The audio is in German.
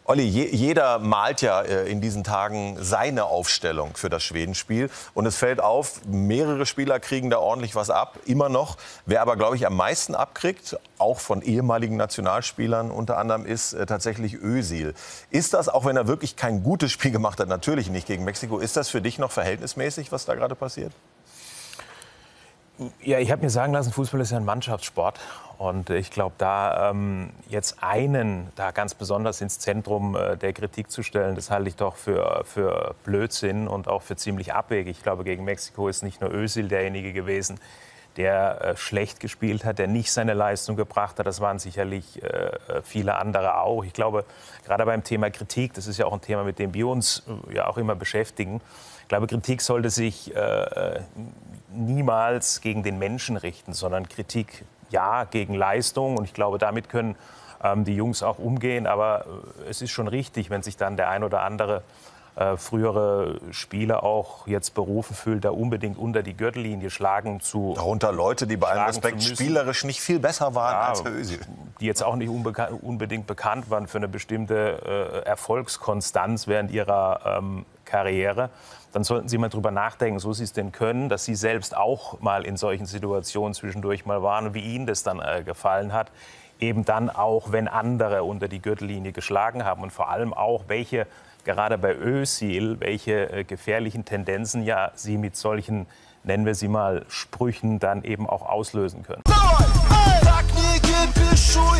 Olli, jeder malt ja in diesen Tagen seine Aufstellung für das Schwedenspiel. Und es fällt auf, mehrere Spieler kriegen da ordentlich was ab, immer noch. Wer aber, glaube ich, am meisten abkriegt, auch von ehemaligen Nationalspielern unter anderem, ist tatsächlich Özil. Ist das, auch wenn er wirklich kein gutes Spiel gemacht hat, natürlich nicht gegen Mexiko, ist das für dich noch verhältnismäßig, was da gerade passiert? Ja, ich habe mir sagen lassen, Fußball ist ja ein Mannschaftssport. Und ich glaube, da jetzt einen da ganz besonders ins Zentrum der Kritik zu stellen, das halte ich doch für Blödsinn und auch für ziemlich abwegig. Ich glaube, gegen Mexiko ist nicht nur Özil derjenige gewesen, der schlecht gespielt hat, der nicht seine Leistung gebracht hat. Das waren sicherlich viele andere auch. Ich glaube, gerade beim Thema Kritik, das ist ja auch ein Thema, mit dem wir uns ja auch immer beschäftigen. Ich glaube, Kritik sollte sich niemals gegen den Menschen richten, sondern Kritik ja gegen Leistung. Und ich glaube, damit können die Jungs auch umgehen. Aber es ist schon richtig, wenn sich dann der ein oder andere frühere Spieler auch jetzt berufen fühlt, da unbedingt unter die Gürtellinie schlagen zu. Darunter Leute, die bei allem Respekt spielerisch nicht viel besser waren als Herr Özil. Die jetzt auch nicht unbedingt bekannt waren für eine bestimmte Erfolgskonstanz während ihrer Karriere. Dann sollten Sie mal drüber nachdenken, so Sie es denn können, dass Sie selbst auch mal in solchen Situationen zwischendurch mal waren und wie Ihnen das dann gefallen hat. Eben dann auch, wenn andere unter die Gürtellinie geschlagen haben und vor allem auch, welche, gerade bei Özil, welche gefährlichen Tendenzen ja Sie mit solchen, nennen wir sie mal, Sprüchen dann eben auch auslösen können.